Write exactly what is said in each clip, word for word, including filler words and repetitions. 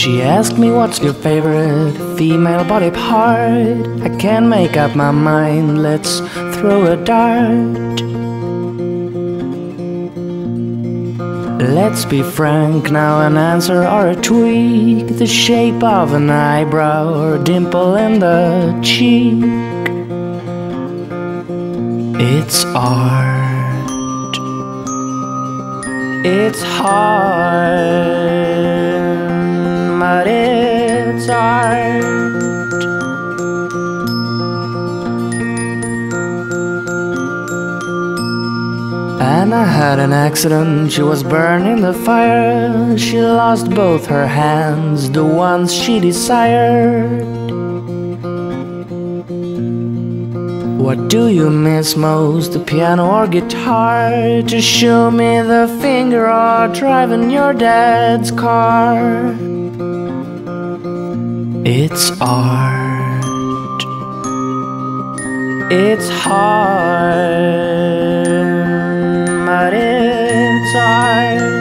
She asked me what's your favorite female body part. I can't make up my mind, let's throw a dart. Let's be frank now, an answer or a tweak, the shape of an eyebrow or a dimple in the cheek. It's art. It's hard, but it's art. Anna had an accident, she was burned in the fire. She lost both her hands, the ones she desired. What do you miss most, the piano or guitar? To show me the finger or driving your dad's car? It's art. It's hard, but it's art.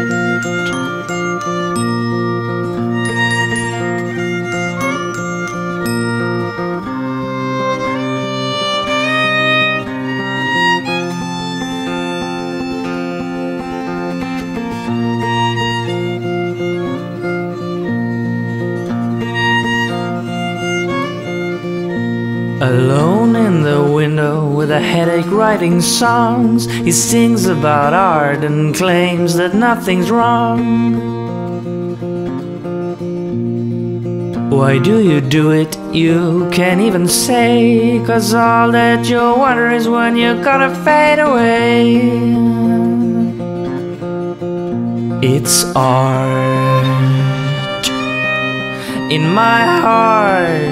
Alone in the window with a headache writing songs, he sings about art and claims that nothing's wrong. Why do you do it? You can't even say, 'cause all that you wonder is when you're gonna fade away. It's art in my heart.